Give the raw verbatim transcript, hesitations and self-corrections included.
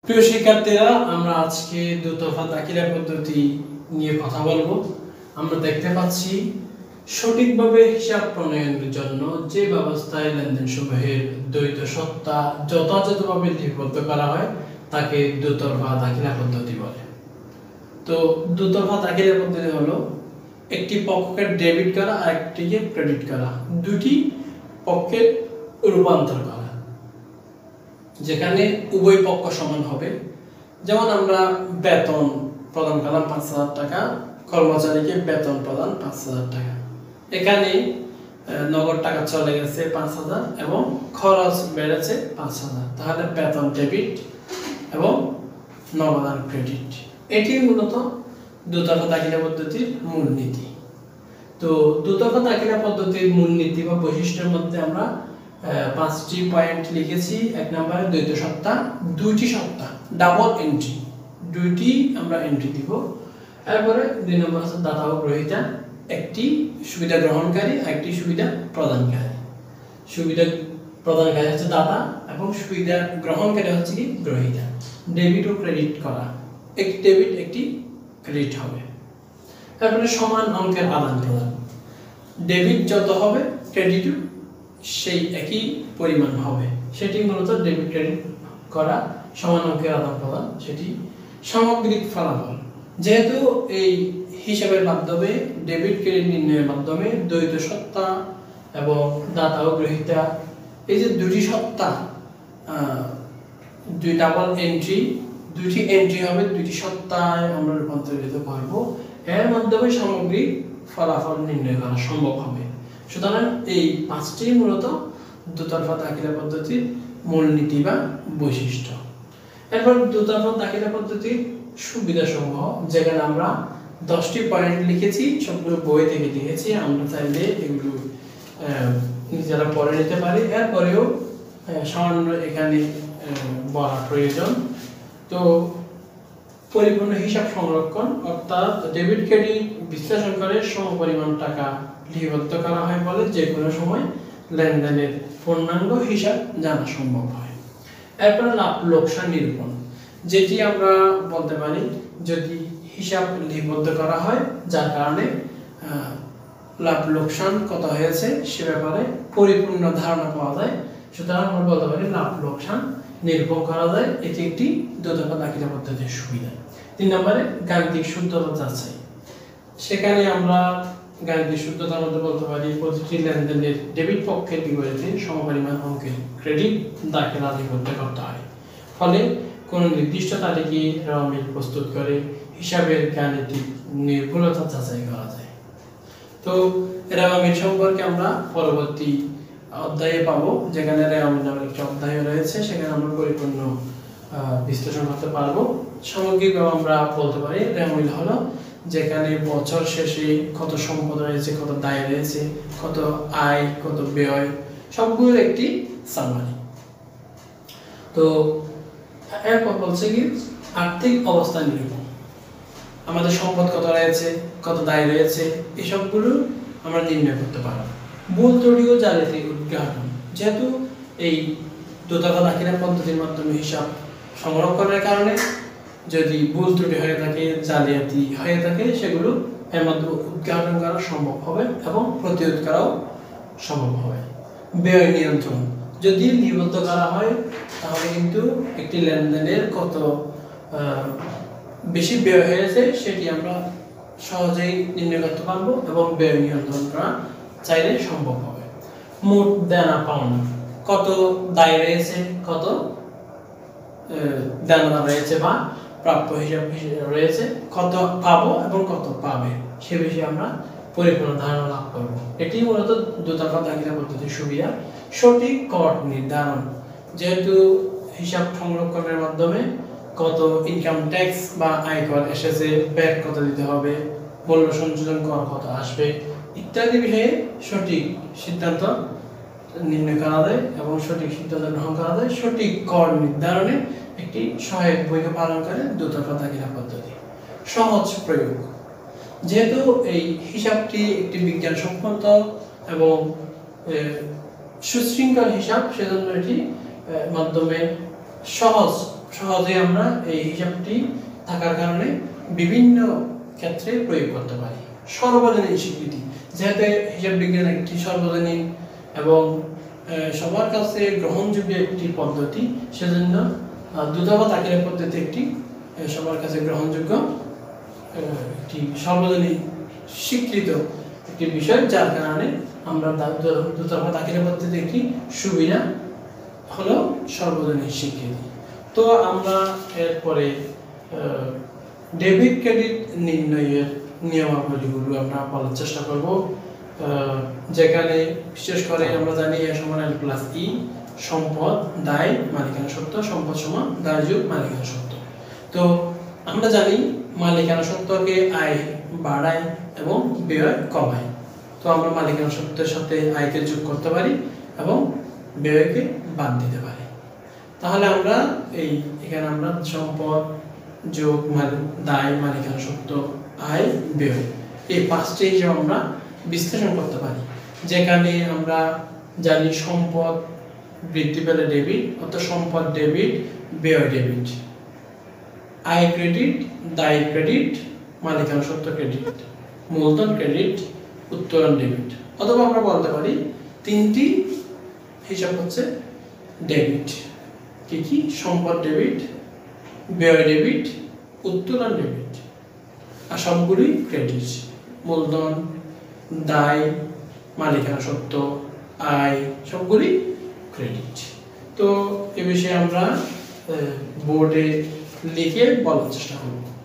প্রিয় শিক্ষার্থীরা, আমরা আজকে দুতরফা দাখিলা পদ্ধতি নিয়ে কথা বলবো। আমরা দেখতে পাচ্ছি সঠিকভাবে হিসাব প্রণয়নের জন্য যে ব্যবস্থায় লেনদেন সমূহের দ্বৈত সত্তা যথাযথভাবে লিপিবদ্ধ করা হয় তাকে দুতরফা দাখিলা পদ্ধতি বলে। তো দুতরফা দাখিলা পদ্ধতি হলো একটি পক্ষকে ডেবিট করা আর একটিকে ক্রেডিট করা, দুটি পক্ষের রূপান্তর করা, যেখানে উভয় পক্ষ সমান হবে। যেমন আমরা বেতন প্রদান করলাম পাঁচ হাজার টাকা, কর্মচারীকে বেতন প্রদান পাঁচ হাজার টাকা। এখানে নগদ টাকা চলে গেছে পাঁচ হাজার এবং খরচ বেড়েছে পাঁচ হাজার, তাহলে বেতন ডেবিট এবং নগদান ক্রেডিট। এটি মূলত দুতরফা দাখিলা পদ্ধতির মূলনীতি। তো দুতরফা দাখিলা পদ্ধতির মূলনীতি বা বৈশিষ্ট্যের মধ্যে আমরা পাঁচটি পয়েন্ট লিখেছি। এক নম্বরে দ্বৈত সত্তা, দুইটি সত্তা ডাবল এন্ট্রি, দুইটি আমরা এন্ট্রি দিব। এরপরে দুই নম্বর হচ্ছে দাতা ও গ্রহীতা, একটি সুবিধা গ্রহণকারী একটি সুবিধা প্রদানকারী। সুবিধা প্রদানকারী হচ্ছে দাতা এবং সুবিধা গ্রহণকারী হচ্ছে কি গ্রহীতা। ডেবিট ও ক্রেডিট করা, একটি ডেবিট একটি ক্রেডিট হবে। তারপরে সমান অঙ্কের আদান প্রদান, ডেবিট যত হবে ক্রেডিটও সেই একই পরিমাণ হবে, সেটি মূলত ডেবিট ক্রেডিট করা, সমান অঙ্কের আদান প্রদান, সেটি সামগ্রিক ফলাফল। যেহেতু এই হিসাবের মাধ্যমে ডেবিট ক্রেডিট নির্ণয়ের মাধ্যমে দ্বৈত সত্তা এবং দাতা ও গ্রহীতা, এই যে দুটি সত্তা, দুই ডাবল এন্ট্রি, দুটি এন্ট্রি হবে, দুটি সত্তায় আমরা রূপান্তরিত করব, এর মাধ্যমে সামগ্রিক ফলাফল নির্ণয় করা সম্ভব হবে। সুতরাং এই পাঁচটি মূলত দুতরফা দাখিলা পদ্ধতির মূলনীতি বা বৈশিষ্ট্য। এরপর দুতরফা দাখিলা পদ্ধতির সুবিধাসমূহ, যেখানে আমরা দশটি পয়েন্ট লিখেছি, সবগুলো বই থেকে লিখেছি। আমরা চাইলে এগুলো নিজেরা পড়ে নিতে পারি। এরপরেও সামান্য এখানে বলা প্রয়োজন। তো পরিপূর্ণ হিসাব সংরক্ষণ, অর্থাৎ ডেবিট ক্রেডিট বিশ্লেষণ করে সমপরিমাণ টাকা লিপিবদ্ধ করা হয় বলে যে কোনো সময় লেনদেনের পূর্ণাঙ্গ হিসাব জানা সম্ভব হয়। এরপরে লাভ লোকসান নিরূপণ, যেটি আমরা বলতে পারি যদি হিসাব লিপিবদ্ধ করা হয় যার কারণে লাভ লোকসান কত হয়েছে সে ব্যাপারে পরিপূর্ণ ধারণা পাওয়া যায়, সুতরাং আমরা বলতে পারি লাভ লোকসান নিরূপণ করা যায়। এটি একটি দুতরফা দাখিলা পদ্ধতির সুবিধা। তিন নম্বরে গাণিতিক শুদ্ধতা যাচাই, সেখানে আমরা গাণিতিক শুদ্ধতার মধ্যে বলতে পারি প্রতিটি লেনদেনের ডেবিট পক্ষের বিপরীতে সমপরিমাণ অঙ্কের ক্রেডিট দাখিলা লিপিবদ্ধ করতে হয়, ফলে কোনো নির্দিষ্ট তারিখে রেওয়ামিল প্রস্তুত করে হিসাবের গাণিতিক নির্ভুলতা যাচাই করা যায়। তো রেওয়ামিল সম্পর্কে আমরা পরবর্তী অধ্যায়ে পাবো, যেখানে রেওয়ামিল নামের একটি অধ্যায় রয়েছে, সেখানে আমরা পরিপূর্ণ বিশ্লেষণ করতে পারবো। সামগ্রিকভাবে আমরা বলতে পারি রেওয়ামিল হলো যেখানে বছর শেষে কত সম্পদ রয়েছে, কত দায় রয়েছে, কত আয়, কত ব্যয়, সবগুলোর একটি সামারি। তো এরপর বলছে কি আর্থিক অবস্থা নিরূপণ, আমাদের সম্পদ কত রয়েছে, কত দায় রয়েছে, এসবগুলো আমরা নির্ণয় করতে পারবো। ভুল ত্রুটি ও জালিয়াতি উদ্ঘাটন, যেহেতু এই দুতরফা দাখিলা পদ্ধতির মাধ্যমে হিসাব সংরক্ষণের কারণে যদি ভুল ত্রুটি হয়ে থাকে, জালিয়াতি হয়ে থাকে, সেগুলো এর মাধ্যমে উদ্ঘাটন করা সম্ভব হবে এবং প্রতিরোধ করাও সম্ভব হবে। ব্যয় নিয়ন্ত্রণ, যদি লিপিবদ্ধ করা হয় তাহলে কিন্তু একটি লেনদেনের কত বেশি ব্যয় হয়েছে সেটি আমরা সহজেই নির্ণয় করতে পারবো এবং ব্যয় নিয়ন্ত্রণ করা চাইলে সম্ভব হবে। মোট দেনা পাওনা, কত দায় রয়েছে, কত দেনা রয়েছে বা প্রাপ্য হিসাব রয়েছে, কত পাবো এবং কত পাবে সে বিষয়ে আমরা পরিপূর্ণ ধারণা লাভ করব। এটি মূলত দুতরফা দাখিলা পদ্ধতির সুবিধা। সঠিক কর নির্ধারণ, যেহেতু হিসাব সংরক্ষণের মাধ্যমে কত ইনকাম ট্যাক্স বা আয়কর এসেছে, ব্যাট কত দিতে হবে, মূল্য সংযোজন কর কত আসবে ইত্যাদি বিষয়ে সঠিক সিদ্ধান্ত নির্ণয় করা যায় এবং সঠিক সিদ্ধান্ত গ্রহণ করা যায়। সঠিক কর নির্ধারণে একটি সহায়ক ভূমিকা পালন করে দুতরফা দাখিলা পদ্ধতি। সহজ প্রয়োগ, যেহেতু এই হিসাবটি একটি বিজ্ঞানসম্মত এবং সুশৃঙ্খল হিসাব, সেজন্য এটি মাধ্যমে সহজ সহজে আমরা এই হিসাবটি থাকার কারণে বিভিন্ন ক্ষেত্রে প্রয়োগ করতে পারি। সর্বজনীন স্বীকৃতি, যেহেতু হিসাব বিজ্ঞান একটি সর্বজনীন এবং সবার কাছে গ্রহণযোগ্য একটি পদ্ধতি, সেজন্য দুধাপা তাকিয়া পদ্ধতি একটি সবার কাছে গ্রহণযোগ্য একটি সর্বজনীন স্বীকৃত একটি বিষয়, যার কারণে আমরা দুধাপা তাকিয়া পদ্ধতি একটি সুবিধা হলো সর্বজনীন স্বীকৃতি। তো আমরা এরপরে ডেবিট ক্রেডিট নির্ণয়ের নিয়মাবলীগুলো আমরা বলার চেষ্টা করব, যেখানে বিশেষ করে আমরা জানি এ সমান এল প্লাস ই, সম্পদ দায় মালিকানা সত্ত্ব, সম্পদ সমান দায় যোগ মালিকানা সত্ত্ব। তো আমরা জানি মালিকানা সত্ত্বকে আয় বাড়ায় এবং ব্যয় কমায়। তো আমরা মালিকানা সত্ত্বের সাথে আয়কে যোগ করতে পারি এবং ব্যয়কে বাদ দিতে পারি। তাহলে আমরা এই এখানে আমরা সম্পদ যোগ দায় মালিকানা সত্ত্ব আয় ব্যয় এই পাঁচটি হিসাব আমরা বিশ্লেষণ করতে পারি, যেখানে আমরা জানি সম্পদ বৃদ্ধি পেলে ডেবিট, অর্থাৎ সম্পদ ডেবিট ব্যয় ডেবিট, আয় ক্রেডিট দায় ক্রেডিট মালিকানা সত্ত্ব ক্রেডিট, মূলধন ক্রেডিট উত্তোলন ডেবিট। অথবা আমরা বলতে পারি তিনটি হিসাব হচ্ছে ডেবিট। কি কি? সম্পদ ডেবিট, ব্যয় ডেবিট, উত্তোলন ডেবিট, আর সবগুলি ক্রেডিট। মূলধন দায় মালিকানা সত্ত্ব আয় সবগুলি ক্রেডিট। তো এ বিষয়ে আমরা বোর্ডে লিখে বলার চেষ্টা করব।